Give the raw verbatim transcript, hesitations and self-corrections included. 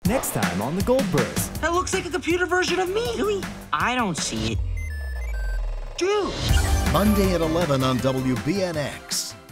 Next time on the Goldbergs. That looks like a computer version of me. Really? I don't see it. Dude! Monday at eleven on W B N X.